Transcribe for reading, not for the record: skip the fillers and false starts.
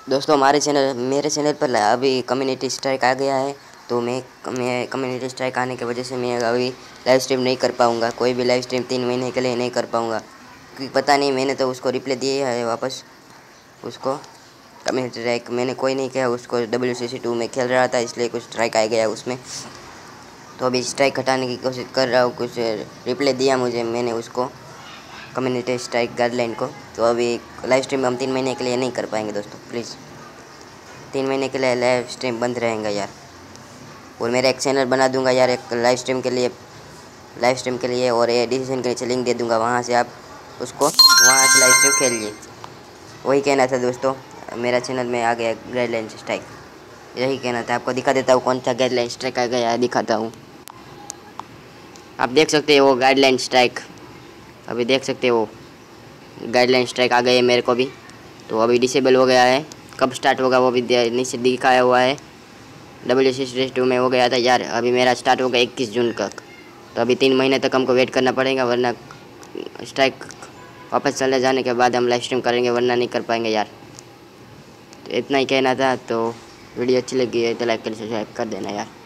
दोस्तों मेरे चैनल पर अभी कम्युनिटी स्ट्राइक आ गया है। तो मैं कम्युनिटी स्ट्राइक आने की वजह से मैं अभी लाइव स्ट्रीम नहीं कर पाऊँगा। कोई भी लाइव स्ट्रीम 3 महीने के लिए नहीं कर पाऊँगा, क्योंकि पता नहीं, मैंने तो उसको रिप्लाई दिया है वापस। उसको कम्युनिटी स्ट्राइक मैंने कोई नहीं किया, उसको WCC2 में खेल रहा था इसलिए कुछ स्ट्राइक आ गया उसमें। तो अभी स्ट्राइक हटाने की कोशिश कर रहा हूँ। कुछ रिप्लाई दिया मुझे मैंने उसको, कम्युनिटी स्ट्राइक गाइडलाइन को। तो अभी लाइव स्ट्रीम हम 3 महीने के लिए नहीं कर पाएंगे दोस्तों, प्लीज़। 3 महीने के लिए लाइव स्ट्रीम बंद रहेगा यार। और मेरा एक चैनल बना दूंगा यार, एक लाइव स्ट्रीम के लिए और ये डिसीजन के नीचे लिंक दे दूंगा, वहाँ से आप उसको वहाँ से लाइव स्ट्रीम खेलिए। वही कहना था दोस्तों, मेरा चैनल में आ गया गाइडलाइन स्ट्राइक, यही कहना था। आपको दिखा देता हूँ कौन सा गाइडलाइन स्ट्राइक आ गया है, दिखाता हूँ। आप देख सकते हो वो गाइडलाइन स्ट्राइक, अभी देख सकते हो गाइडलाइन स्ट्राइक आ गई है मेरे को भी। तो अभी डिसेबल हो गया है, कब स्टार्ट होगा वो भी नीचे दिखाया हुआ है। WCC2 में हो गया था यार, अभी मेरा स्टार्ट होगा 21 जून तक। तो अभी 3 महीने तक हमको वेट करना पड़ेगा, वरना स्ट्राइक वापस चले जाने के बाद हम लाइव स्ट्रीम करेंगे, वरना नहीं कर पाएंगे यार। तो इतना ही कहना था। तो वीडियो अच्छी लगी है तो लाइक कर सब्सक्राइब कर देना यार।